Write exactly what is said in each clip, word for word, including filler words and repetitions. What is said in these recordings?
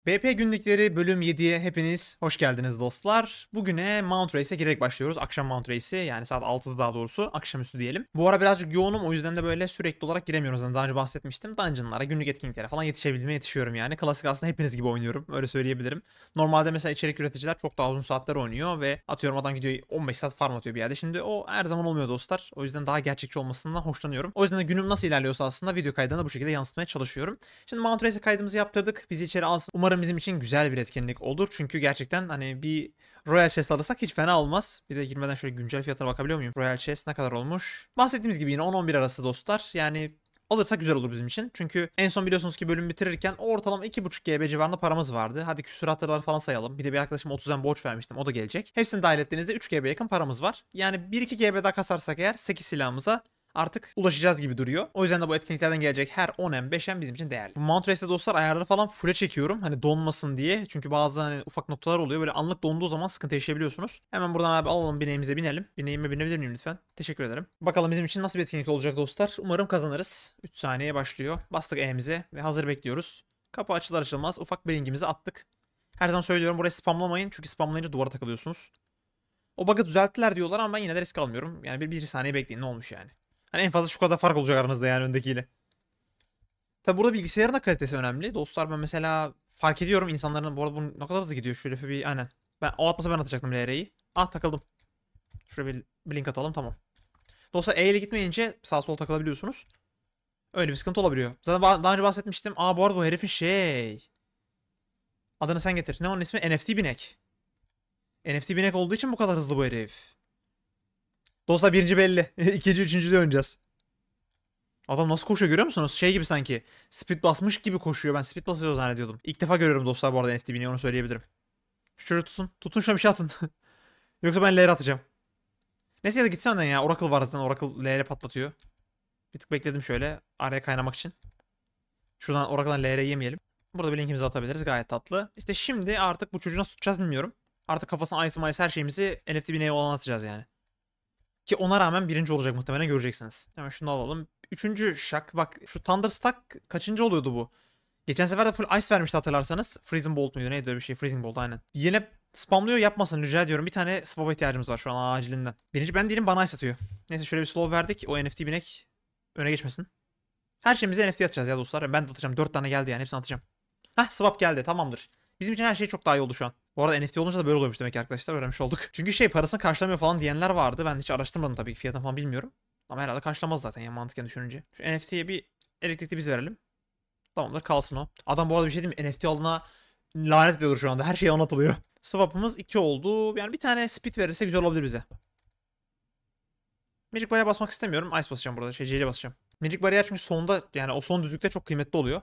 B P günlükleri bölüm yediye hepiniz hoş geldiniz dostlar. Bugüne Mount Race'e girerek başlıyoruz. Akşam Mount Race'i, yani saat altıda daha doğrusu, akşamüstü diyelim. Bu ara birazcık yoğunum, o yüzden de böyle sürekli olarak giremiyoruz. Yani daha önce bahsetmiştim. Dungeon'lara, günlük etkinliklere falan yetişebilmeye yetişiyorum yani. Klasik aslında hepiniz gibi oynuyorum, öyle söyleyebilirim. Normalde mesela içerik üreticiler çok daha uzun saatler oynuyor ve atıyorum adam gidiyor on beş saat farm atıyor bir yerde. Şimdi o her zaman olmuyor dostlar. O yüzden daha gerçekçi olmasından hoşlanıyorum. O yüzden de günüm nasıl ilerliyorsa aslında video kaydına bu şekilde yansıtmaya çalışıyorum. Şimdi Mount Race'e kaydımızı yaptırdık. Bizi içeri alsın. Umarım bizim için güzel bir etkinlik olur. Çünkü gerçekten hani bir Royal Chest alırsak hiç fena olmaz. Bir de girmeden şöyle güncel fiyatına bakabiliyor muyum? Royal Chest ne kadar olmuş? Bahsettiğimiz gibi yine on on bir arası dostlar. Yani alırsak güzel olur bizim için. Çünkü en son biliyorsunuz ki bölüm bitirirken ortalama iki buçuk G B civarında paramız vardı. Hadi küsuratları falan sayalım. Bir de bir arkadaşıma otuz M borç vermiştim. O da gelecek. Hepsini dahil ettiğinizde üç G B yakın paramız var. Yani bir iki G B daha kasarsak eğer sekiz silahımıza artık ulaşacağız gibi duruyor. O yüzden de bu etkinliklerden gelecek her on M beş M bizim için değerli. Bu Mount Race'te dostlar ayarları falan full'e çekiyorum. Hani donmasın diye. Çünkü bazı hani ufak noktalar oluyor. Böyle anlık donduğu zaman sıkıntı yaşayabiliyorsunuz. Hemen buradan abi alalım, bineğimize binelim. Bineğime binebilir miyim lütfen? Teşekkür ederim. Bakalım bizim için nasıl bir etkinlik olacak dostlar. Umarım kazanırız. üç saniye başlıyor. Bastık E'mize ve hazır bekliyoruz. Kapı açılır açılmaz ufak blinkimizi attık. Her zaman söylüyorum, burayı spamlamayın. Çünkü spamlayınca duvara takılıyorsunuz. O bug'ı düzelttiler diyorlar ama ben yine de risk almıyorum. Yani bir, bir saniye bekleyin, ne olmuş yani. Hani en fazla şu kadar fark olacak aranızda yani öndekiyle. Tabi burada bilgisayarın da kalitesi önemli. Dostlar ben mesela fark ediyorum insanların, bu arada bu ne kadar hızlı gidiyor. Şöyle bir aynen. Ben o atmasa ben atacaktım L R'yi. Ah, takıldım. Şuraya bir blink atalım, tamam. Dostlar E ile gitmeyince sağ sol takılabiliyorsunuz. Öyle bir sıkıntı olabiliyor. Zaten daha önce bahsetmiştim. Aa, bu arada bu herifin şey. Adını sen getir. Ne onun ismi? N F T binek. N F T binek olduğu için bu kadar hızlı bu herif. Dostlar birinci belli. İkinci, üçüncü de oynayacağız. Adam nasıl koşuyor görüyor musunuz? Şey gibi sanki. Speed basmış gibi koşuyor. Ben speed basıyor zannediyordum. İlk defa görüyorum dostlar bu arada N F T bini, onu söyleyebilirim. Şu çocuğu tutun. Tutun, şuna bir şey atın. Yoksa ben L R atacağım. Neyse ya da gitsen önden ya. Oracle var zaten. Oracle L R patlatıyor. Bir tık bekledim şöyle. Araya kaynamak için. Şuradan Oracle'dan L R yemeyelim. Burada bir linkimizi atabiliriz. Gayet tatlı. İşte şimdi artık bu çocuğu nasıl tutacağız bilmiyorum. Artık kafasına ice mice her şeyimizi N F T bineye olan atacağız yani. Ki ona rağmen birinci olacak muhtemelen, göreceksiniz. Hemen şunu alalım. Üçüncü şak. Bak şu Thunderstruck kaçıncı oluyordu bu? Geçen sefer de full ice vermişti hatırlarsanız. Freezing Bolt muydu neydi öyle bir şey. Freezing Bolt aynen. Yine spamlıyor, yapmasın rica ediyorum. Bir tane swap'a ihtiyacımız var şu an acilinden. Birinci ben değilim, bana ice atıyor. Neyse şöyle bir slow verdik. O N F T binek öne geçmesin. Her şeyimizi N F T atacağız ya dostlar. Ben de atacağım. Dört tane geldi yani, hepsini atacağım. Hah, swap geldi, tamamdır. Bizim için her şey çok daha iyi oldu şu an. Bu arada N F T olunca da böyle oluyormuş demek ki arkadaşlar, öğrenmiş olduk. Çünkü şey, parasını karşılamıyor falan diyenler vardı. Ben hiç araştırmadım tabii ki, fiyatını falan bilmiyorum. Ama herhalde karşılamaz zaten ya, mantıken düşününce. Şu N F T'ye bir elektrikli biz verelim. Tamamdır, kalsın o. Adam bu arada bir şey diyeyim mi? N F T alına lanet ediyordur şu anda. Her şey anlatılıyor. Swap'ımız iki oldu. Yani bir tane speed verirse güzel olabilir bize. Magic Barrier'e basmak istemiyorum. Ice basacağım burada. Şey, C'ye basacağım. Magic Barrier çünkü sonda, yani o son düzlükte çok kıymetli oluyor.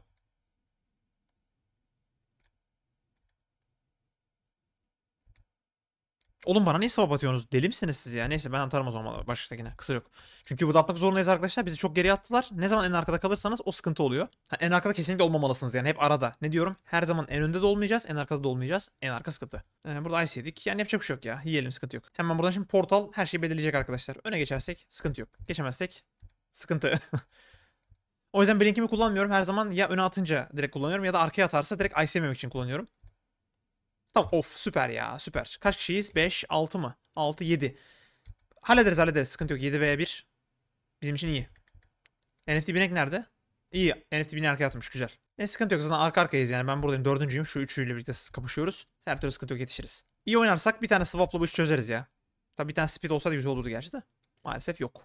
Oğlum bana niye swap atıyorsunuz? Deli misiniz siz ya? Neyse ben atarım o zaman baştakine. Kısa yok. Çünkü burada atmak zorundayız arkadaşlar. Bizi çok geriye attılar. Ne zaman en arkada kalırsanız o sıkıntı oluyor. Ha, en arkada kesinlikle olmamalısınız yani. Hep arada. Ne diyorum? Her zaman en önde de olmayacağız. En arkada da olmayacağız. En arka sıkıntı. Ee, burada ice yedik. Yani yapacak bir şey yok ya. Yiyelim, sıkıntı yok. Hemen buradan şimdi portal her şeyi belirleyecek arkadaşlar. Öne geçersek sıkıntı yok. Geçemezsek sıkıntı. O yüzden blinkimi kullanmıyorum. Her zaman ya öne atınca direkt kullanıyorum ya da arkaya atarsa direkt ice yememek için kullanıyorum. Tamam, of süper ya, süper. Kaç kişiyiz? beş, altı mı? altı, yedi. Hallederiz hallederiz, sıkıntı yok. yedi veya bir. Bizim için iyi. N F T binek nerede? İyi, N F T bineği arkaya atmış, güzel. Ne sıkıntı yok, zaten arka arkayız yani. Ben buradayım, dördüncüyüm. Şu üçüyle birlikte kapışıyoruz. Her türlü sıkıntı yok, yetişiriz. İyi oynarsak bir tane swap'la bu işi çözeriz ya. Tabi bir tane speed olsa da güzel olurdu gerçi de. Maalesef yok.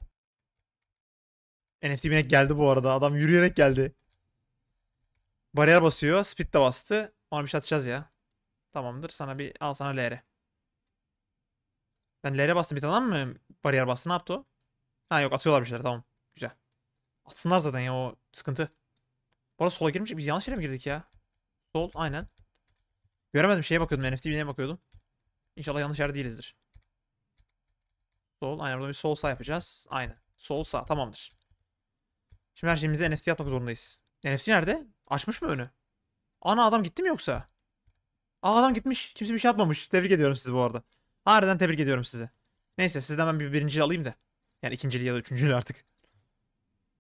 N F T binek geldi bu arada. Adam yürüyerek geldi. Bariyer basıyor. Speed de bastı. Ona bir şey atacağız ya. Tamamdır. Sana bir, al sana L R. Ben L R bastım, bir tane mı bariyer bastı, ne yaptı o? Ha yok, atıyorlar bir şeyler, tamam. Güzel. Atsınlar zaten ya, o sıkıntı. Bu arada sola girmiş, biz yanlış yere mi girdik ya? Sol aynen. Göremedim, şeye bakıyordum, N F T bineye bakıyordum. İnşallah yanlış yerde değilizdir. Sol aynen, burada bir sol sağ yapacağız. Aynen. Sol sağ, tamamdır. Şimdi her şeyimizi N F T atmak zorundayız. N F T nerede? Açmış mı önü? Ana, adam gitti mi yoksa? Aa, adam gitmiş. Kimse bir şey atmamış. Tebrik ediyorum sizi bu arada. Harbiden tebrik ediyorum sizi. Neyse sizden ben bir birinciliği alayım da. Yani ikinciliği ya da üçüncülüğü artık.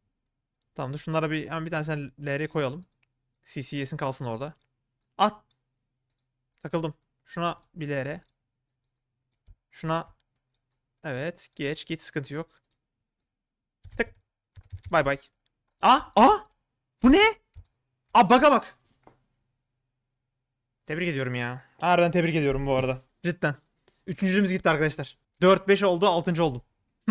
Tamamdır. Şunlara bir hemen bir tanesine L R koyalım. C C yesin kalsın orada. At. Takıldım. Şuna bir L R. Şuna evet geç git sıkıntı yok. Tık. Bay bay. Aa aa bu ne? Aa baka bak. Tebrik ediyorum ya. Harbiden tebrik ediyorum bu arada. Cidden. Üçüncülüğümüz gitti arkadaşlar. Dört beş oldu, altıncı oldum.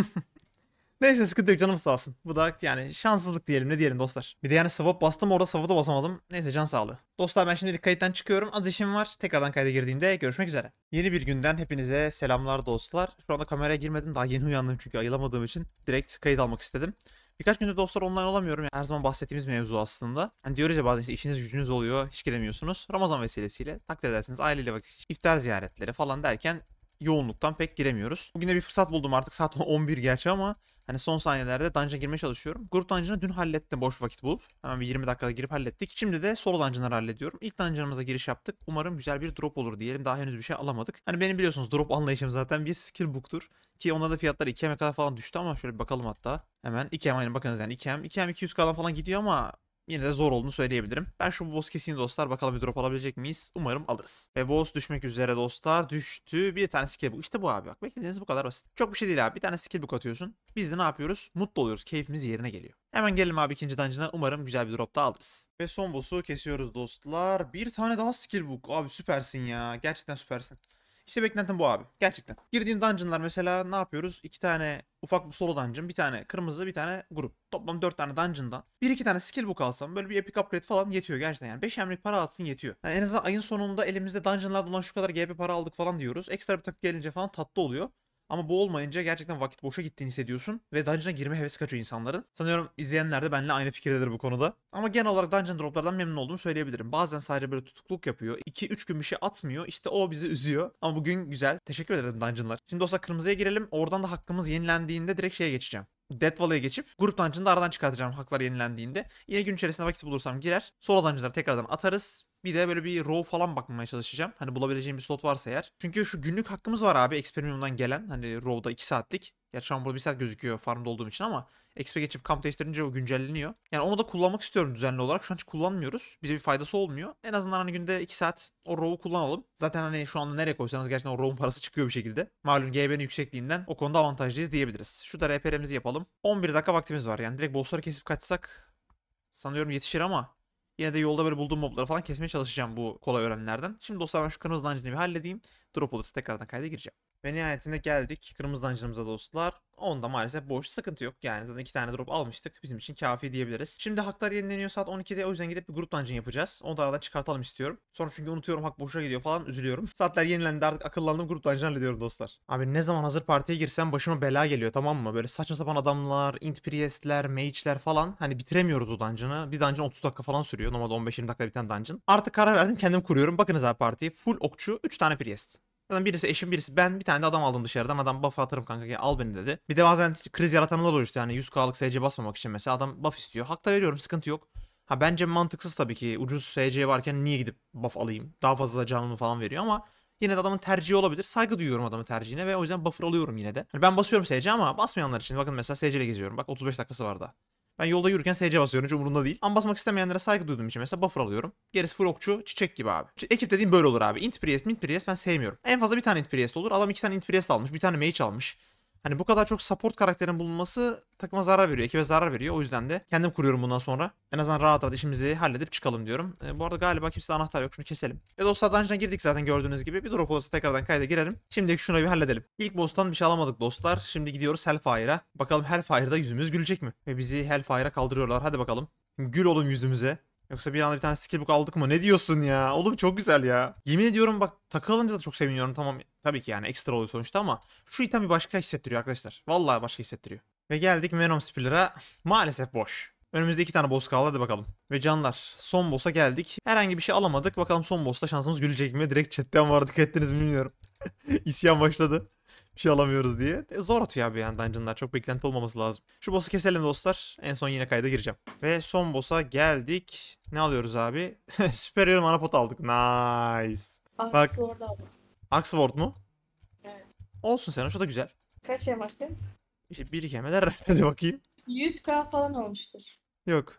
Neyse sıkıntı yok, canım sağ olsun. Bu da yani şanssızlık diyelim, ne diyelim dostlar. Bir de yani swap bastım, orada swap'ı da basamadım. Neyse, can sağlığı. Dostlar ben şimdilik kayıttan çıkıyorum. Az işim var. Tekrardan kayda girdiğimde görüşmek üzere. Yeni bir günden hepinize selamlar dostlar. Şu anda kameraya girmedim. Daha yeni uyandım çünkü ayılamadığım için. Direkt kayıt almak istedim. Birkaç gündür dostlar online olamıyorum. Yani her zaman bahsettiğimiz mevzu aslında. Hani diyoruz ya bazen işte işiniz gücünüz oluyor, hiç giremiyorsunuz. Ramazan vesilesiyle takdir edersiniz aileyle vakit, iftar ziyaretleri falan derken yoğunluktan pek giremiyoruz. Bugün de bir fırsat buldum, artık saat on bir gerçi ama hani son saniyelerde dungeon'a girmeye çalışıyorum. Grup dungeon'ı dün hallettim boş vakit bulup. Hemen bir yirmi dakikada girip hallettik. Şimdi de solo dungeon'ları hallediyorum. İlk dungeon'ımıza giriş yaptık. Umarım güzel bir drop olur diyelim. Daha henüz bir şey alamadık. Hani benim biliyorsunuz drop anlayışım zaten bir skill book'tur. Ki onda da fiyatlar iki M'e kadar falan düştü ama şöyle bir bakalım hatta. Hemen iki M, aynı bakınız yani iki M. iki M iki yüz K'dan falan gidiyor ama yine de zor olduğunu söyleyebilirim. Ben şu boss keseyim dostlar. Bakalım bir drop alabilecek miyiz? Umarım alırız. Ve boss düşmek üzere dostlar. Düştü. Bir tane skill book. İşte bu abi bak. Beklediğiniz bu kadar basit. Çok bir şey değil abi. Bir tane skill book atıyorsun. Biz de ne yapıyoruz? Mutlu oluyoruz. Keyfimiz yerine geliyor. Hemen gelelim abi ikinci dungeon'a. Umarım güzel bir drop da alırız. Ve son boss'u kesiyoruz dostlar. Bir tane daha skill book. Abi süpersin ya. Gerçekten süpersin. İşte beklentim bu abi. Gerçekten. Girdiğim dungeonlar mesela ne yapıyoruz? İki tane ufak bir solo dungeon, bir tane kırmızı, bir tane grup. Toplam dört tane dungeon'dan bir iki tane skill book alsam böyle bir epic upgrade falan yetiyor gerçekten yani. beş emlik para atsın yetiyor. Yani en azından ayın sonunda elimizde dungeon'lardan olan şu kadar G P para aldık falan diyoruz. Ekstra bir takı gelince falan tatlı oluyor. Ama bu olmayınca gerçekten vakit boşa gittiğini hissediyorsun ve dungeon'a girme hevesi kaçıyor insanların. Sanıyorum izleyenler de benimle aynı fikirdedir bu konuda. Ama genel olarak dungeon droplardan memnun olduğumu söyleyebilirim. Bazen sadece böyle tutukluk yapıyor. iki üç gün bir şey atmıyor. İşte o bizi üzüyor. Ama bugün güzel. Teşekkür ederim dungeonlar. Şimdi dostlar kırmızıya girelim. Oradan da hakkımız yenilendiğinde direkt şeye geçeceğim. Death Valley'e geçip grup dungeon'da aradan çıkartacağım haklar yenilendiğinde. Yine gün içerisinde vakit bulursam girer. Solo dungeon'ları tekrardan atarız. Bir de böyle bir row falan bakmaya çalışacağım. Hani bulabileceğim bir slot varsa eğer. Çünkü şu günlük hakkımız var abi. X P Premium'dan gelen. Hani row'da iki saatlik. Gerçi şu an burada bir saat gözüküyor farmda olduğum için ama X P geçip kamp değiştirince o güncelleniyor. Yani onu da kullanmak istiyorum düzenli olarak. Şu an hiç kullanmıyoruz. Bize bir faydası olmuyor. En azından hani günde iki saat o row'u kullanalım. Zaten hani şu anda nereye koysanız gerçekten o row'un parası çıkıyor bir şekilde. Malum G B'nin yüksekliğinden o konuda avantajlıyız diyebiliriz. Şu da R P R'mizi yapalım. on bir dakika vaktimiz var. Yani direkt bossları kesip kaçsak sanıyorum yetişir ama yine de yolda böyle bulduğum mobları falan kesmeye çalışacağım bu kolay öğrenenlerden. Şimdi dostlar ben şu kırmızı dungeon'ı bir halledeyim. Drop olursa tekrardan kayda gireceğim. Ve nihayetinde geldik kırmızı dungeon'ımıza dostlar. Onda maalesef boş, sıkıntı yok. Yani zaten iki tane drop almıştık. Bizim için kafi diyebiliriz. Şimdi haklar yenileniyor saat on ikide. O yüzden gidip bir grup dungeon yapacağız. Onu da aradan çıkartalım istiyorum. Sonra çünkü unutuyorum, hak boşa gidiyor falan, üzülüyorum. Saatler yenilendi, artık akıllandım, grup dungeon hallediyorum dostlar. Abi ne zaman hazır partiye girsem başıma bela geliyor, tamam mı? Böyle saçma sapan adamlar, int priestler, mage'ler falan. Hani bitiremiyoruz o dungeon'ı. Bir dungeon otuz dakika falan sürüyor. Normalde on beş yirmi dakika biten dungeon. Artık karar verdim, kendim kuruyorum. Bakınız abi partiyi. Full okçu, üç tane priest. Zaten birisi eşim, birisi ben, bir tane de adam aldım dışarıdan. Adam buff atarım kanka, gel al beni dedi. Bir de bazen kriz yaratanlar oluyor işte, yani yüz K'lık S C basmamak için mesela adam buff istiyor. Hak da veriyorum, sıkıntı yok. Ha bence mantıksız tabii ki, ucuz S C varken niye gidip buff alayım? Daha fazla canımı falan veriyor ama yine de adamın tercihi olabilir. Saygı duyuyorum adamın tercihine ve o yüzden buffer alıyorum yine de. Hani ben basıyorum S C ama basmayanlar için bakın mesela S C ile geziyorum. Bak otuz beş dakikası var daha. Ben yolda yürürken S C basıyorum, hiç umurumda değil. Ama basmak istemeyenlere saygı duyduğum için mesela buffer alıyorum. Gerisi full okçu, çiçek gibi abi. Ekip dediğim böyle olur abi. Int priest, mint priest ben sevmiyorum. En fazla bir tane int priest olur. Adam iki tane int priest almış, bir tane mage almış. Hani bu kadar çok support karakterin bulunması takıma zarar veriyor, ekibe zarar veriyor. O yüzden de kendim kuruyorum bundan sonra. En azından rahat rahat işimizi halledip çıkalım diyorum. E, bu arada galiba kimse anahtar yok. Şunu keselim. Ve dostlar dungeon'a girdik zaten gördüğünüz gibi. Bir drop olursa tekrardan kayda girelim. Şimdi şunu bir halledelim. İlk boss'tan bir şey alamadık dostlar. Şimdi gidiyoruz Hellfire'a. Bakalım Hellfire'da yüzümüz gülecek mi? Ve bizi Hellfire'a kaldırıyorlar. Hadi bakalım. Gül oğlum yüzümüze. Yoksa bir anda bir tane skill book aldık mı? Ne diyorsun ya? Oğlum çok güzel ya. Yemin ediyorum bak, takı alınca da çok seviniyorum. Tamam tabii ki yani ekstra oluyor sonuçta ama şu item bir başka hissettiriyor arkadaşlar. Vallahi başka hissettiriyor. Ve geldik Venom Spiller'a. Maalesef boş. Önümüzde iki tane boss kaldı, hadi bakalım. Ve canlar son boss'a geldik. Herhangi bir şey alamadık. Bakalım son boss'ta şansımız gülecek mi? Direkt chatten var, dikkat ettiniz mi bilmiyorum. İsyan başladı. Bir şey alamıyoruz diye. E, zor atıyor abi yani dungeonlar. Çok beklenti olmaması lazım. Şu boss'u keselim dostlar. En son yine kayda gireceğim. Ve son boss'a geldik. Ne alıyoruz abi? Superior mana pot aldık. Nice. Bak. Sword aldım. Arc Sword mu? Evet. Olsun sana, şu da güzel. Kaç yemaklı? İşte bir iki hemeler hadi bakayım. yüz K falan olmuştur. Yok.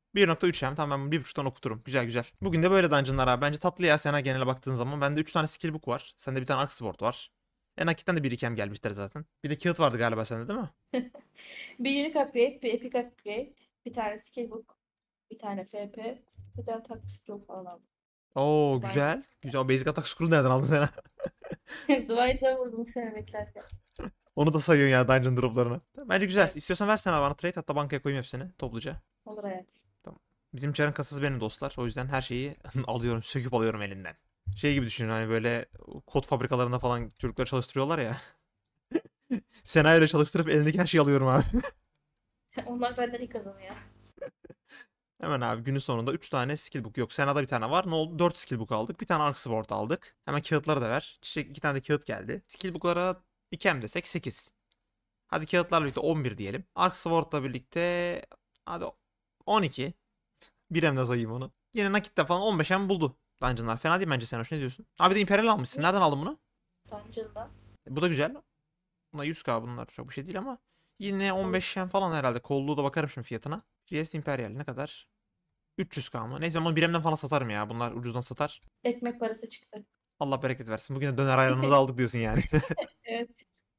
bir nokta üç hem tamam ben bir buçuktan okuturum. Güzel güzel. Bugün de böyle dungeonlar abi. Bence tatlı ya Sena genele baktığın zaman. Bende üç tane skill book var. Sende bir tane Arc Sword var. En hakikaten de bir ikem gelmişler zaten. Bir de kağıt vardı galiba sende değil mi? Bir unique upgrade, bir epic upgrade, bir tane skillbook, bir tane F P, bir tane taktik scroll falan aldım. Oo Duvarda. güzel. Güzel. O Basic Attack Scroll'u nereden aldın Sena? Duvarda vurdum seni beklerken. Onu da sayıyorsun ya dungeon droplarına. Bence güzel. Evet, İstiyorsan ver Sena bana trade hatta bankaya koyayım hepsini topluca. olur hayat. Tamam. Bizim çarın kasası benim dostlar. O yüzden her şeyi alıyorum, söküp alıyorum elinden. Şey gibi düşünün hani böyle kod fabrikalarında falan çocukları çalıştırıyorlar ya. Sena ile çalıştırıp elindeki her şeyi alıyorum abi. Onlar benden iyi kazanıyor. Hemen abi günün sonunda üç tane skill book yok. Sena'da bir tane var. Ne oldu? dört skill book aldık. Bir tane Arc Sword aldık. Hemen kağıtları da ver. Çiçek iki tane de kağıt geldi. Skill book'lara iki hem desek sekiz. Hadi kağıtlarla birlikte on bir diyelim. Arc Sword'la birlikte hadi on iki. Bir hem de sayayım onu. Yine nakitte falan on beş hem buldu. Dungeon'lar. Fena değil bence sen hoş ne diyorsun? Abi de Imperial almışsın. Nereden aldın bunu? Dungeon'da. E, bu da güzel. Buna yüz k bunlar çok bir şey değil ama. Yine Olur. on beş hem falan herhalde. Kolluğu da bakarım şimdi fiyatına. G S Imperial ne kadar? üç yüz k mı? Neyse ben bunu bir hemden falan satarım ya. Bunlar ucuzdan satar. Ekmek parası çıktı. Allah bereket versin. Bugün de döner ayranımızı aldık diyorsun yani. Evet.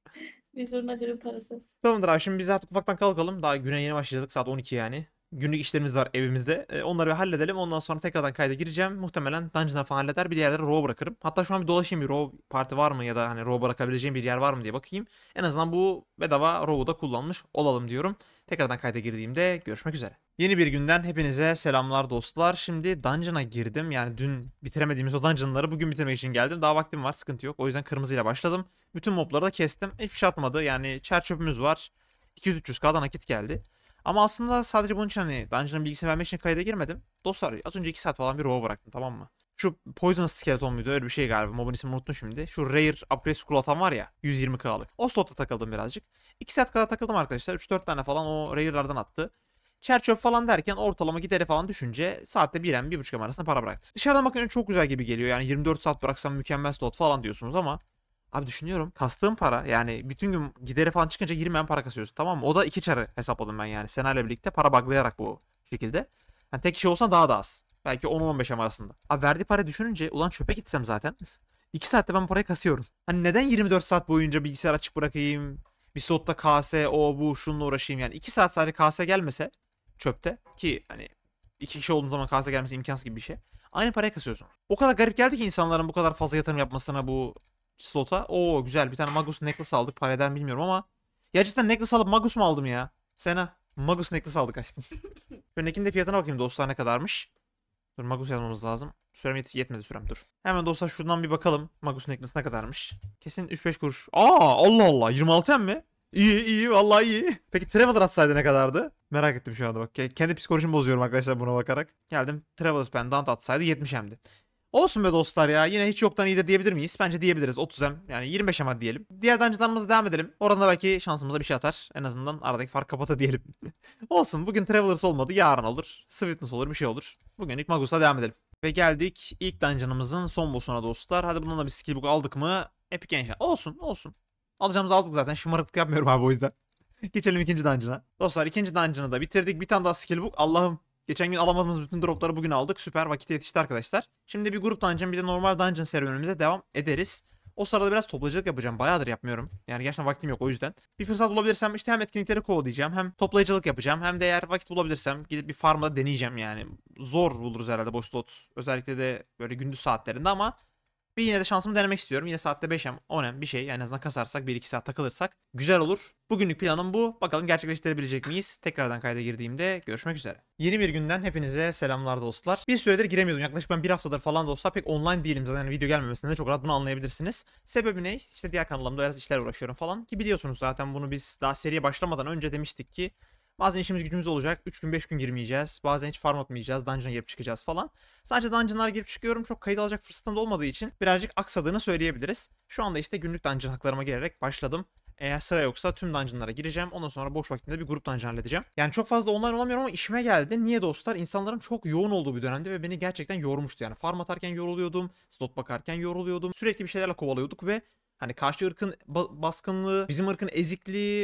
Bir zurna dürüm parası. Tamamdır abi şimdi biz artık ufaktan kalkalım. Daha güne yeni başladık saat on iki yani. Günlük işlerimiz var evimizde. E, onları bir halledelim. Ondan sonra tekrardan kayda gireceğim. Muhtemelen dungeon'lar falan halleder. Bir de yerlere row bırakırım. Hatta şu an bir dolaşayım bir row parti var mı ya da hani row bırakabileceğim bir yer var mı diye bakayım. En azından bu bedava row'u da kullanmış olalım diyorum. Tekrardan kayda girdiğimde görüşmek üzere. Yeni bir günden hepinize selamlar dostlar. Şimdi dungeon'a girdim. Yani dün bitiremediğimiz o dungeon'ları bugün bitirmek için geldim. Daha vaktim var sıkıntı yok. O yüzden kırmızıyla başladım. Bütün mobları da kestim. Hiçbir şey atmadı. Yani çer çöpümüz var. iki yüz üç yüz k'dan nakit geldi. Ama aslında sadece bunun için hani dungeon'ın bilgisini vermek için kayda girmedim. Dostlar az önce iki saat falan bir row bıraktım tamam mı? Şu Poisonous Skeleton muydu öyle bir şey galiba. Mob'un ismini unuttum şimdi. Şu Rare Upgrade Scroll atan var ya yüz yirmi k'lık. O slotta takıldım birazcık. iki saat kadar takıldım arkadaşlar. üç dört tane falan o Rare'lardan attı. Çer çöp falan derken ortalama gideri falan düşünce saatte bir hem bir buçuk hem arasında para bıraktı. Dışarıdan bakınca çok güzel gibi geliyor. Yani yirmi dört saat bıraksam mükemmel slot falan diyorsunuz ama abi düşünüyorum. Kastığım para yani bütün gün gideri falan çıkınca yirmi hem para kasıyorsun tamam mı? O da iki çarı hesapladım ben yani. Senaryo birlikte para buglayarak bu şekilde. Yani tek kişi olsa daha da az. Belki on on beş hem arasında. Abi verdiği para düşününce ulan çöpe gitsem zaten. iki saatte ben parayı kasıyorum. Hani neden yirmi dört saat boyunca bilgisayar açık bırakayım? Bir slotta K S o bu şununla uğraşayım yani. iki saat sadece K S gelmese çöpte ki hani iki kişi olduğunuz zaman K S gelmesi imkansız gibi bir şey. Aynı parayı kasıyorsunuz. O kadar garip geldi ki insanların bu kadar fazla yatırım yapmasına bu slota. Oo güzel bir tane Magus necklace aldık. Para eder mi bilmiyorum ama. Gerçekten necklace alıp Magus mu aldım ya? Sena. Magus necklace aldık aşkım. Şöyle de fiyatına bakayım dostlar ne kadarmış. Dur Magus yazmamız lazım. Sürem yet yetmedi sürem dur. Hemen dostlar şuradan bir bakalım. Magus necklace ne kadarmış. Kesin üç beş kuruş. Aa Allah Allah yirmi altı hem mi? İyi iyi vallahi iyi. Peki Traveler atsaydı ne kadardı? Merak ettim şu anda bak. Kendi psikolojimi bozuyorum arkadaşlar buna bakarak. Geldim Traveler Pendant atsaydı yetmiş hemdi. Olsun be dostlar ya. Yine hiç yoktan iyidir diyebilir miyiz? Bence diyebiliriz. otuz hem yani yirmi beş hem hadi diyelim. Diğer dungeonlarımıza devam edelim. Orada belki şansımıza bir şey atar. En azından aradaki fark kapatır diyelim. Olsun bugün Travelers olmadı. Yarın olur. Sweetness olur bir şey olur. Bugün ilk Magus'a devam edelim. Ve geldik ilk dungeonımızın son boss'una dostlar. Hadi bundan da bir skill book aldık mı? Epic Enchant. Olsun olsun. Alacağımızı aldık zaten. Şımarıklık yapmıyorum abi o yüzden. Geçelim ikinci dungeon'a. Dostlar ikinci dungeon'ı da bitirdik. Bir tane daha skill book. Allah'ım. Geçen gün alamadığımız bütün dropları bugün aldık. Süper vakite yetişti arkadaşlar. Şimdi bir grup dungeon bir de normal dungeon serüvenimize devam ederiz. O sırada biraz toplayıcılık yapacağım. Bayağıdır yapmıyorum. Yani gerçekten vaktim yok o yüzden. Bir fırsat bulabilirsem işte hem etkinlikleri kovalayacağım hem toplayıcılık yapacağım. Hem de eğer vakit bulabilirsem gidip bir farmda deneyeceğim yani. Zor buluruz herhalde boş slot. Özellikle de böyle gündüz saatlerinde ama bir yine de şansımı denemek istiyorum. Yine saatte beş hem on hem bir şey. Yani en azından kasarsak bir iki saat takılırsak güzel olur. Bugünlük planım bu. Bakalım gerçekleştirebilecek miyiz? Tekrardan kayda girdiğimde görüşmek üzere. Yeni bir günden hepinize selamlar dostlar. Bir süredir giremiyordum. Yaklaşık ben bir haftadır falan dostlar pek online değilim zaten. Yani video gelmemesinden de çok rahat bunu anlayabilirsiniz. Sebebi ne? İşte diğer kanalımda biraz işler uğraşıyorum falan. Ki biliyorsunuz zaten bunu biz daha seriye başlamadan önce demiştik ki bazen işimiz gücümüz olacak. üç gün beş gün girmeyeceğiz. Bazen hiç farm atmayacağız. Dungeon'a girip çıkacağız falan. Sadece dungeon'lara girip çıkıyorum. Çok kayıt alacak fırsatım da olmadığı için birazcık aksadığını söyleyebiliriz. Şu anda işte günlük dungeon haklarıma girerek başladım. Eğer sıra yoksa tüm dungeon'lara gireceğim. Ondan sonra boş vaktimde bir grup dungeon halledeceğim. Yani çok fazla online olamıyorum ama işime geldi. Niye dostlar? İnsanların çok yoğun olduğu bir dönemde ve beni gerçekten yormuştu. Yani farm atarken yoruluyordum. Slot bakarken yoruluyordum. Sürekli bir şeylerle kovalıyorduk ve hani karşı ırkın baskınlığı, bizim ırkın ezikliği,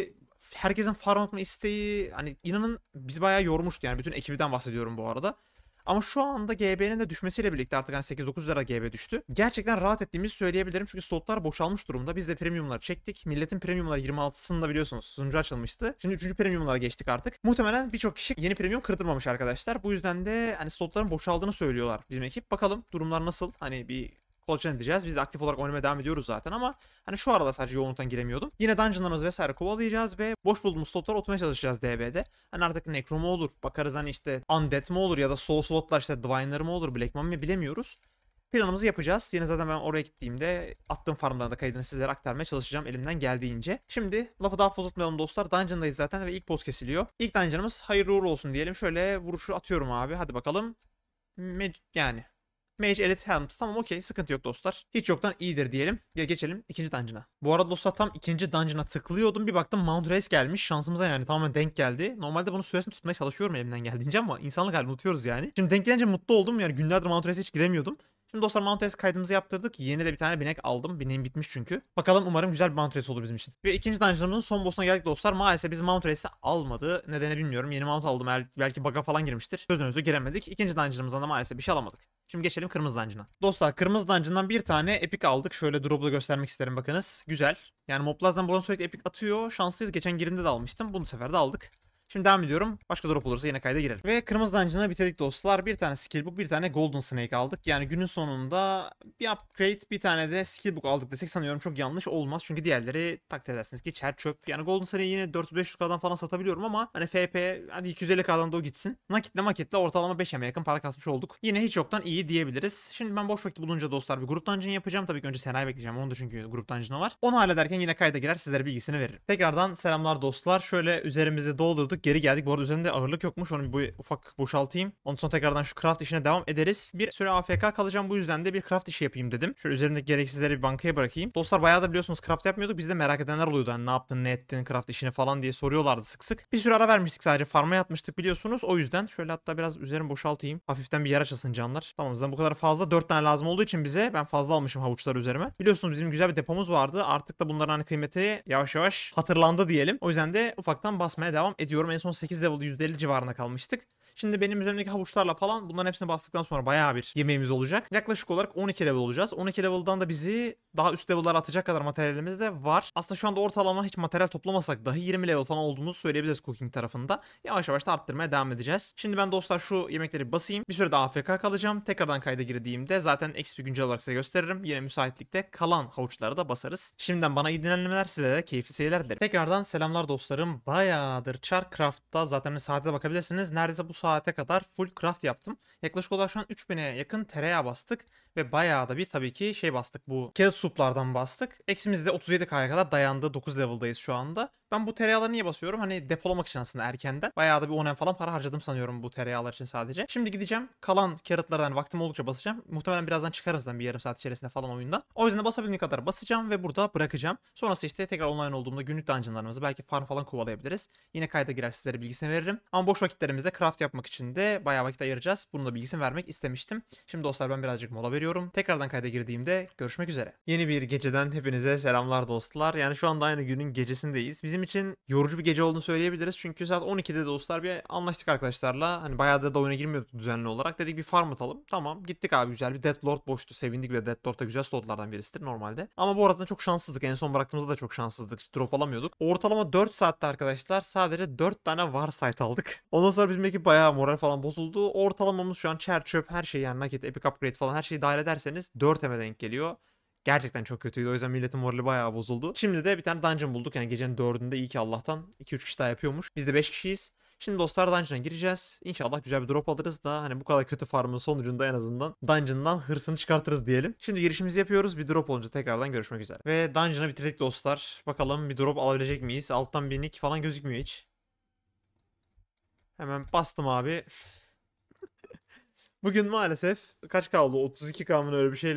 herkesin farm atma isteği hani inanın bizi bayağı yormuştu yani bütün ekibiden bahsediyorum bu arada. Ama şu anda G B'nin de düşmesiyle birlikte artık hani sekiz dokuz lira G B düştü. Gerçekten rahat ettiğimizi söyleyebilirim çünkü slotlar boşalmış durumda. Biz de premiumları çektik. Milletin premiumları yirmi altısında biliyorsunuz sunucu açılmıştı. Şimdi üçüncü premiumlara geçtik artık. Muhtemelen birçok kişi yeni premium kırdırmamış arkadaşlar. Bu yüzden de hani slotların boşaldığını söylüyorlar bizim ekip. Bakalım durumlar nasıl? Hani bir kolaçan edeceğiz. Biz de aktif olarak oynamaya devam ediyoruz zaten ama hani şu arada sadece yoğunluktan giremiyordum. Yine dungeonlarımızı vesaire kovalayacağız ve boş bulduğumuz slotları oturmaya çalışacağız D B'de. Hani artık Necro mu olur? Bakarız hani işte Undead mi olur ya da Soul slotlar işte Divine'ları mı olur? Black Mummy mi bilemiyoruz. Planımızı yapacağız. Yine zaten ben oraya gittiğimde attığım farmların da kaydını sizlere aktarmaya çalışacağım elimden geldiğince. Şimdi lafı daha fazla tutmayalım dostlar. Dungeon'dayız zaten ve ilk boss kesiliyor. İlk dungeon'ımız hayırlı uğurlu olsun diyelim. Şöyle vuruşu atıyorum abi. Hadi bakalım. Me yani. Mage Elite Helmet. Tamam okey. Sıkıntı yok dostlar. Hiç yoktan iyidir diyelim. Ya geçelim ikinci dungeon'a. Bu arada dostlar tam ikinci dungeon'a tıklıyordum. Bir baktım Mount Race gelmiş. Şansımıza yani tamamen denk geldi. Normalde bunun süresini tutmaya çalışıyorum elimden geldiğince ama insanlık halini unutuyoruz yani. Şimdi denk gelince mutlu oldum. Yani günlerdir Mount Race'e hiç giremiyordum. Şimdi dostlar Mount Race kaydımızı yaptırdık. Yeni de bir tane binek aldım. Bineğim bitmiş çünkü. Bakalım umarım güzel bir Mount Race olur bizim için. Ve ikinci dungeon'ımızın son boss'una geldik dostlar. Maalesef biz Mount Race'e almadı. Nedeni bilmiyorum. Yeni mount aldım. Belki bug'a falan girmiştir. Gözünüzü giremedik. İkinci dungeon'ımızdan da maalesef bir şey alamadık. Şimdi geçelim kırmızı dungeon'a. Dostlar kırmızı dungeon'dan bir tane epic aldık. Şöyle drop'la göstermek isterim bakınız. Güzel. Yani Moblaz'dan buradan sürekli epic atıyor. Şanslıyız. Geçen girimde de almıştım. Bunu sefer de aldık. Şimdi devam ediyorum. Başka drop olursa yine kayda girelim. Ve kırmızı dungeon'ı bitirdik dostlar. Bir tane skill book, bir tane golden snake aldık. Yani günün sonunda bir upgrade, bir tane de skill book aldık desek sanıyorum çok yanlış olmaz. Çünkü diğerleri takdir edersiniz ki çer çöp. Yani golden snake'i yine dört yüz beş yüz K'dan falan satabiliyorum ama hani F P hadi iki yüz elli K'dan da o gitsin. Nakitle makitle ortalama beş M'ye yakın para kasmış olduk. Yine hiç yoktan iyi diyebiliriz. Şimdi ben boş vakti bulunca dostlar bir grup dungeon yapacağım. Tabii ki önce Sena'yı bekleyeceğim. Onun da çünkü grup dungeon'ı var. Onu hallederken yine kayda girer sizlere bilgisini veririm. Tekrardan selamlar dostlar. Şöyle üzerimizi doldurduk. Geri geldik. Bu arada üzerimde ağırlık yokmuş. Onu bir ufak boşaltayım. Ondan sonra tekrardan şu craft işine devam ederiz. Bir süre A F K kalacağım. Bu yüzden de bir craft işi yapayım dedim. Şöyle üzerimdeki gereksizleri bir bankaya bırakayım. Dostlar bayağı da biliyorsunuz craft yapmıyorduk. Biz de merak edenler oluyordu. Hani ne yaptın, ne ettin craft işini falan diye soruyorlardı sık sık. Bir süre ara vermiştik sadece. Farm'a yatmıştık biliyorsunuz. O yüzden şöyle hatta biraz üzerimi boşaltayım. Hafiften bir yer açılsın canlar. Tamam zaten bu kadar fazla. dört tane lazım olduğu için bize ben fazla almışım havuçları üzerime. Biliyorsunuz bizim güzel bir depomuz vardı. Artık da bunların hani kıymeti yavaş yavaş hatırlandı diyelim. O yüzden de ufaktan basmaya devam ediyorum. En son sekiz level yüzde elli civarında kalmıştık. Şimdi benim üzerimdeki havuçlarla falan bunların hepsini bastıktan sonra bayağı bir yemeğimiz olacak. Yaklaşık olarak on iki level olacağız. on iki level'dan da bizi daha üst level'lara atacak kadar materyalimiz de var. Aslında şu anda ortalama hiç materyal toplamasak dahi yirmi level falan olduğumuzu söyleyebiliriz cooking tarafında. Yavaş yavaş da arttırmaya devam edeceğiz. Şimdi ben dostlar şu yemekleri basayım. Bir süre daha A F K kalacağım. Tekrardan kayda girdiğimde zaten X P güncel olarak size gösteririm. Yine müsaitlikte kalan havuçları da basarız. Şimdiden bana iyi dinlenmeler, size de keyifli seyirler dilerim. Tekrardan selamlar dostlarım. Bayağıdır Charcraft'ta zaten saate bakabilirsiniz. Neredeyse bu saate kadar full craft yaptım. Yaklaşık olarak şu an üç bine yakın tereyağı bastık. Ve bayağı da bir tabii ki şey bastık, bu carrot soup'lardan bastık. Eksimiz de otuz yedi K'ya kadar dayandı. dokuz level'dayız şu anda. Ben bu tereyağları niye basıyorum? Hani depolamak için aslında erkenden. Bayağı da bir on M falan para harcadım sanıyorum bu tereyağlar için sadece. Şimdi gideceğim. Kalan carrot'lardan vaktim oldukça basacağım. Muhtemelen birazdan çıkarız bir yarım saat içerisinde falan oyundan. O yüzden de basabildiğim kadar basacağım ve burada bırakacağım. Sonrası işte tekrar online olduğumda günlük dungeonlarımızı belki farm falan kovalayabiliriz. Yine kayda girer sizlere bilgisini veririm. Ama boş vakitlerimizde craft yapmak için de bayağı vakit ayıracağız. Bunun da bilgisini vermek istemiştim. Şimdi dostlar ben birazcık mola veriyorum. Tekrardan kayda girdiğimde görüşmek üzere. Yeni bir geceden hepinize selamlar dostlar. Yani şu anda aynı günün gecesindeyiz. Bizim için yorucu bir gece olduğunu söyleyebiliriz. Çünkü saat on ikide dostlar bir anlaştık arkadaşlarla. Hani bayağı da, da oyuna girmiyorduk düzenli olarak. Dedik bir farm atalım. Tamam gittik abi, güzel bir Deathlord boştu. Sevindik bile. Deathlord da güzel slotlardan birisidir normalde. Ama bu arada çok şanssızdık. En son bıraktığımızda da çok şanssızdık. Hiç drop alamıyorduk. Ortalama dört saatte arkadaşlar sadece dört tane var site aldık. Ondan sonra bizim ekip bayağı moral falan bozuldu. Ortalamamız şu an çer çöp her şey, yani nakit, epic upgrade falan her şeyi dahil ederseniz dört M'e denk geliyor. Gerçekten çok kötüydü. O yüzden milletin morali bayağı bozuldu. Şimdi de bir tane dungeon bulduk. Yani gecenin dördünde iyi ki Allah'tan iki üç kişi daha yapıyormuş. Biz de beş kişiyiz. Şimdi dostlar dungeon'a gireceğiz. İnşallah güzel bir drop alırız da hani bu kadar kötü farmın sonucunda en azından dungeon'dan hırsını çıkartırız diyelim. Şimdi girişimizi yapıyoruz. Bir drop olunca tekrardan görüşmek üzere. Ve dungeon'ı bitirdik dostlar. Bakalım bir drop alabilecek miyiz? Alttan bir nick falan gözükmüyor hiç. Hemen bastım abi. Bugün maalesef kaç kaldı? otuz iki K mı öyle bir şeyle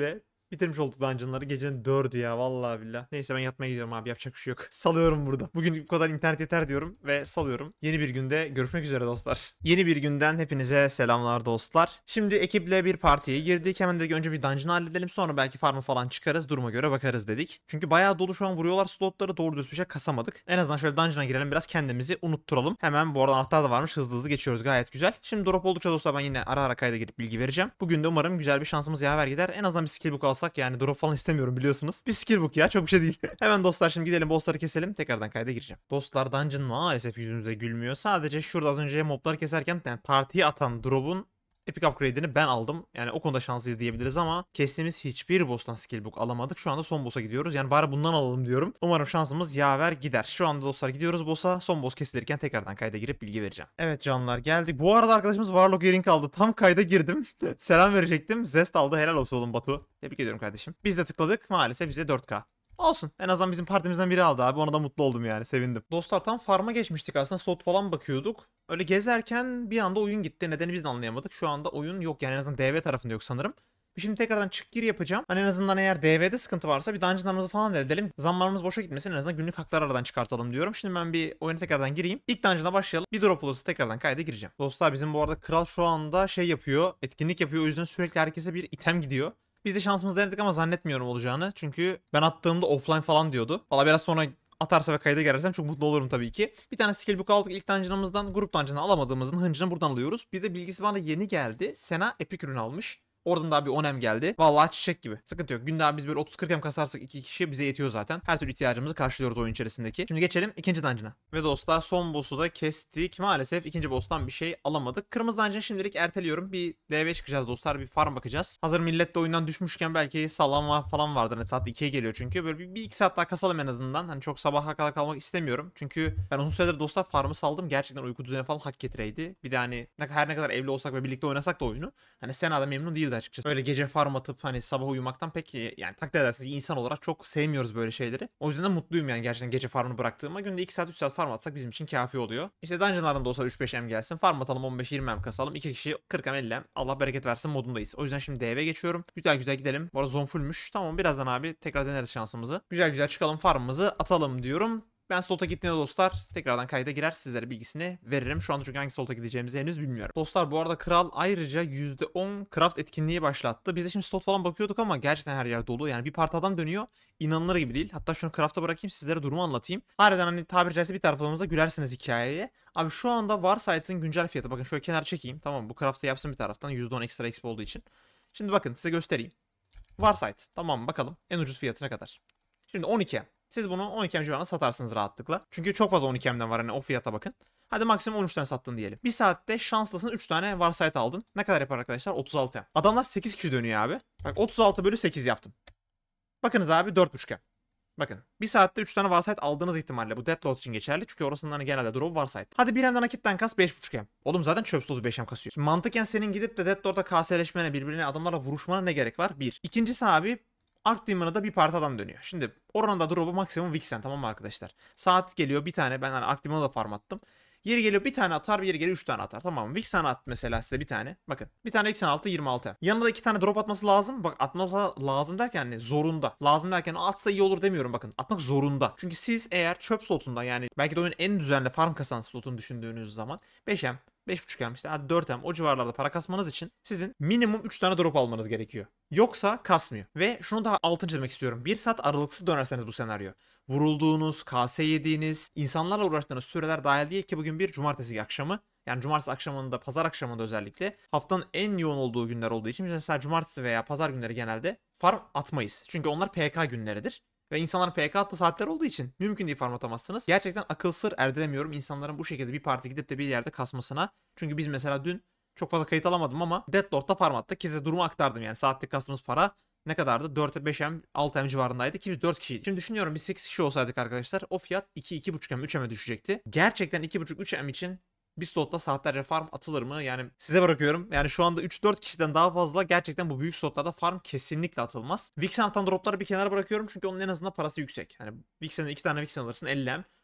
bitirmiş olduk dungeonları. Gecenin dördü ya vallahi billah. Neyse ben yatmaya gidiyorum abi, yapacak bir şey yok. Salıyorum burada. Bugün bu kadar internet yeter diyorum ve salıyorum. Yeni bir günde görüşmek üzere dostlar. Yeni bir günden hepinize selamlar dostlar. Şimdi ekiple bir partiye girdik. Hemen dedik önce bir dungeon halledelim, sonra belki farmı falan çıkarız, duruma göre bakarız dedik. Çünkü bayağı dolu şu an, vuruyorlar slotları, doğru düz bir şey kasamadık. En azından şöyle dungeon'a girelim, biraz kendimizi unutturalım. Hemen bu arada anahtar da varmış, hızlı hızlı geçiyoruz, gayet güzel. Şimdi drop oldukça dostlar ben yine ara ara kayda girip bilgi vereceğim. Bugün de umarım güzel bir şansımız yaver gider. En azından bir skill book alsak, yani drop falan istemiyorum biliyorsunuz. Bir skill book ya, çok bir şey değil. Hemen dostlar şimdi gidelim, bossları keselim, tekrardan kayda gireceğim. Dostlar dungeon maalesef yüzümüze gülmüyor. Sadece şurada az önce mobları keserken yani partiye atan drop'un Epic Upgrade'ini ben aldım. Yani o konuda şanslıyız diyebiliriz ama kestiğimiz hiçbir boss'tan skill book alamadık. Şu anda son boss'a gidiyoruz. Yani bari bundan alalım diyorum. Umarım şansımız yaver gider. Şu anda dostlar gidiyoruz boss'a. Son boss kesilirken tekrardan kayda girip bilgi vereceğim. Evet canlar, geldik. Bu arada arkadaşımız Warlock Earring aldı. Tam kayda girdim. Selam verecektim. Zest aldı. Helal olsun oğlum Batu. Tebrik ediyorum kardeşim. Biz de tıkladık. Maalesef bize dört K. Olsun. En azından bizim partimizden biri aldı abi. Ona da mutlu oldum yani. Sevindim. Dostlar tam farm'a geçmiştik aslında. Slot falan bakıyorduk. Öyle gezerken bir anda oyun gitti. Nedeni biz de anlayamadık. Şu anda oyun yok. Yani en azından D V tarafında yok sanırım. Şimdi tekrardan çık gir yapacağım. Hani en azından eğer D V'de sıkıntı varsa bir dungeonlarımızı falan elde edelim. Zamanımız boşa gitmesin, en azından günlük hakları aradan çıkartalım diyorum. Şimdi ben bir oyuna tekrardan gireyim. İlk dungeon'a başlayalım. Bir drop olursa tekrardan kayda gireceğim. Dostlar bizim bu arada kral şu anda şey yapıyor. Etkinlik yapıyor. O yüzden sürekli herkese bir item gidiyor. Biz de şansımızı denedik ama zannetmiyorum olacağını. Çünkü ben attığımda offline falan diyordu. Valla biraz sonra atarsa ve kayda girersem çok mutlu olurum tabii ki. Bir tane skill book aldık ilk dungeon'ımızdan. Grup dungeon'ı alamadığımızın hıncını buradan alıyoruz. Bir de bilgisi bana yeni geldi. Sena epic ürün almış. Oradan daha bir on M geldi. Vallahi çiçek gibi. Sıkıntı yok. Günde abi biz böyle otuz kırk M kasarsak iki kişi bize yetiyor zaten. Her türlü ihtiyacımızı karşılıyoruz oyun içerisindeki. Şimdi geçelim ikinci dungeon'a. Ve dostlar son boss'u da kestik. Maalesef ikinci boss'tan bir şey alamadık. Kırmızı dungeon'ı şimdilik erteliyorum. Bir D V çıkacağız dostlar. Bir farm bakacağız. Hazır millet de oyundan düşmüşken belki sallama falan vardır. Hani saat ikiye geliyor çünkü. Böyle bir, bir iki saat daha kasalım en azından. Hani çok sabaha kadar kalmak istemiyorum. Çünkü ben uzun süredir dostlar farmı saldım. Gerçekten uyku düzeni falan hak getireydi. Bir de hani her ne kadar evli olsak ve birlikte oynasak da oyunu. Hani Sena da memnun değildi açıkçası. Öyle gece farm atıp hani sabah uyumaktan pek yani takdir edersiniz insan olarak çok sevmiyoruz böyle şeyleri. O yüzden de mutluyum yani gerçekten gece farmını bıraktığıma. Günde iki saat üç saat farm atsak bizim için kafi oluyor. İşte dungeonlarında olsa üç beş M gelsin. Farm atalım on beş yirmi M kasalım. iki kişi kırk M elli M. Allah bereket versin modundayız. O yüzden şimdi D V geçiyorum. Güzel güzel gidelim. Bu arada zone fullmüş. Tamam birazdan abi tekrar deneriz şansımızı. Güzel güzel çıkalım farmımızı atalım diyorum. Ben slota gittiğinde dostlar tekrardan kayda girer sizlere bilgisini veririm. Şu anda çünkü hangi slota gideceğimizi henüz bilmiyorum. Dostlar bu arada kral ayrıca yüzde on craft etkinliği başlattı. Biz de şimdi slot falan bakıyorduk ama gerçekten her yer dolu. Yani bir parti adam dönüyor. İnanılır gibi değil. Hatta şunu craft'a bırakayım sizlere durumu anlatayım. Harbiden hani tabiri caizse bir taraflarımıza gülersiniz hikayeye. Abi şu anda Warsight'ın güncel fiyatı. Bakın şöyle kenara çekeyim. Tamam bu craft'ı yapsın bir taraftan. yüzde on ekstra exp olduğu için. Şimdi bakın size göstereyim. Warsight. Tamam bakalım en ucuz fiyatı ne kadar. Şimdi on iki M. Siz bunu on iki M civarında satarsınız rahatlıkla. Çünkü çok fazla on iki M'den var hani o fiyata bakın. Hadi maksimum on üçten sattın diyelim. Bir saatte şanslısın üç tane Warsight aldın. Ne kadar yapar arkadaşlar? otuz altı M. Adamlar sekiz kişi dönüyor abi. Bak otuz altı bölü sekiz yaptım. Bakınız abi dört buçuk M. Bakın bir saatte üç tane Warsight aldığınız ihtimalle bu Deadload için geçerli. Çünkü orasından hani genelde drop Warsight. Hadi bir M'den nakitten kas beş buçuk M. Oğlum zaten çöp slotu beş M kasıyor. Şimdi mantıken senin gidip de Deadload'da K S'leşmene birbirine adamlarla vuruşmana ne gerek var? Bir. İkincisi abi Ark Demon'a da bir parti adam dönüyor. Şimdi oranın da drop'u maksimum Vixen tamam mı arkadaşlar? Saat geliyor bir tane ben hani Ark Demon'a da farm attım. Yeri geliyor bir tane atar, bir yeri geliyor üç tane atar. Tamam mı? Vixen at mesela size bir tane. Bakın bir tane Vixen altı yirmi altı. Yanında da iki tane drop atması lazım. Bak atması lazım derken hani zorunda. Lazım derken atsa iyi olur demiyorum bakın. Atmak zorunda. Çünkü siz eğer çöp slotundan yani belki de oyunun en düzenli farm kasan slotunu düşündüğünüz zaman beş M beş buçuk M işte hadi dört M o civarlarda para kasmanız için sizin minimum üç tane drop almanız gerekiyor. Yoksa kasmıyor. Ve şunu da altını çizmek istiyorum. bir saat aralıksız dönerseniz bu senaryo. Vurulduğunuz, K S yediğiniz, insanlarla uğraştığınız süreler dahil değil ki bugün bir cumartesi akşamı. Yani cumartesi akşamında, pazar akşamında özellikle haftanın en yoğun olduğu günler olduğu için mesela cumartesi veya pazar günleri genelde farm atmayız. Çünkü onlar P K günleridir. Ve insanların P K attığı saatler olduğu için mümkün değil farm atamazsınız. Gerçekten akıl sır erdiremiyorum insanların bu şekilde bir parti gidip de bir yerde kasmasına. Çünkü biz mesela dün çok fazla kayıt alamadım ama Deadload'da farm attık. Size durumu aktardım yani saatlik kastığımız para ne kadardı? dört beş M altı M civarındaydı ki biz dört kişiydik. Şimdi düşünüyorum biz sekiz kişi olsaydık arkadaşlar o fiyat iki iki buçuk M üç M'e düşecekti. Gerçekten iki buçuk üç M için bir slotta saatlerce farm atılır mı? Yani size bırakıyorum. Yani şu anda üç dört kişiden daha fazla gerçekten bu büyük slotlarda farm kesinlikle atılmaz. Vixen atan dropları bir kenara bırakıyorum çünkü onun en azından parası yüksek. Hani Vixen'de iki tane Vixen alırsın elli M.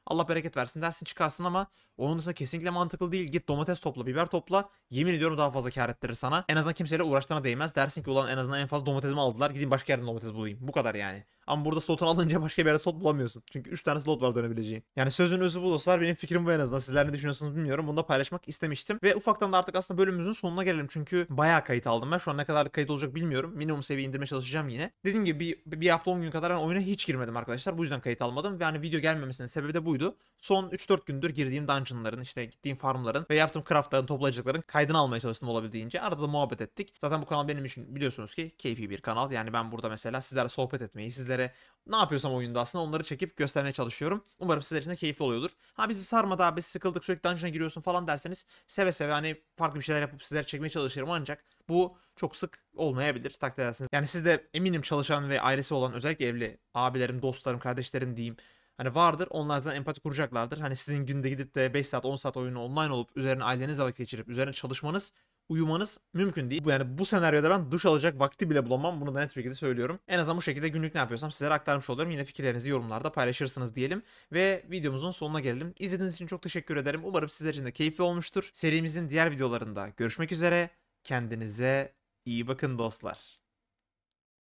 Allah bereket versin dersin çıkarsın ama onun dışında kesinlikle mantıklı değil. Git domates topla, biber topla. Yemin ediyorum daha fazla kâr ettirir sana. En azından kimseyle uğraştığına değmez. Dersin ki ulan en azından en fazla domatesimi aldılar. Gideyim başka yerden domates bulayım. Bu kadar yani. Ama burada slotunu alınca başka bir yerde slot bulamıyorsun. Çünkü üç tane slot var dönebileceğin. Yani sözün özü bu dostlar. Benim fikrim bu en azından. Sizler ne düşünüyorsunuz bilmiyorum. Bunu da paylaşmak istemiştim. Ve ufaktan da artık aslında bölümümüzün sonuna gelelim. Çünkü bayağı kayıt aldım ben. Şu an ne kadar kayıt olacak bilmiyorum. Minimum seviye indirmeye çalışacağım yine. Dediğim gibi bir, bir hafta on gün kadar ben oyuna hiç girmedim arkadaşlar. Bu yüzden kayıt almadım. Ve hani video gelmemesinin sebebi de buydu. Son üç dört gündür girdiğim dungeonların, işte gittiğim farmların ve yaptığım craftların, toplayıcılıkların kaydını almaya çalıştım olabildiğince. Arada da muhabbet ettik. Zaten bu kanal benim için biliyorsunuz ki keyfi bir kanal. Yani ben burada mesela sizlerle sohbet etmeyi, sizlere ne yapıyorsam oyunda aslında onları çekip göstermeye çalışıyorum. Umarım sizler için de keyifli oluyordur. Ha bizi sarmadı abi, sıkıldık, sürekli dungeon'a giriyorsun falan derseniz seve seve hani farklı bir şeyler yapıp sizlere çekmeye çalışırım, ancak bu çok sık olmayabilir, takdir edersiniz. Yani siz de eminim çalışan ve ailesi olan, özellikle evli abilerim, dostlarım, kardeşlerim diyeyim, hani vardır. Onlardan empati kuracaklardır. Hani sizin günde gidip de beş saat on saat oyunu online olup üzerine ailenizle vakit geçirip üzerine çalışmanız, uyumanız mümkün değil. Bu yani bu senaryoda ben duş alacak vakti bile bulamam. Bunu da net bir şekilde söylüyorum. En azından bu şekilde günlük ne yapıyorsam sizlere aktarmış oluyorum. Yine fikirlerinizi yorumlarda paylaşırsınız diyelim. Ve videomuzun sonuna gelelim. İzlediğiniz için çok teşekkür ederim. Umarım sizler için de keyifli olmuştur. Serimizin diğer videolarında görüşmek üzere. Kendinize iyi bakın dostlar.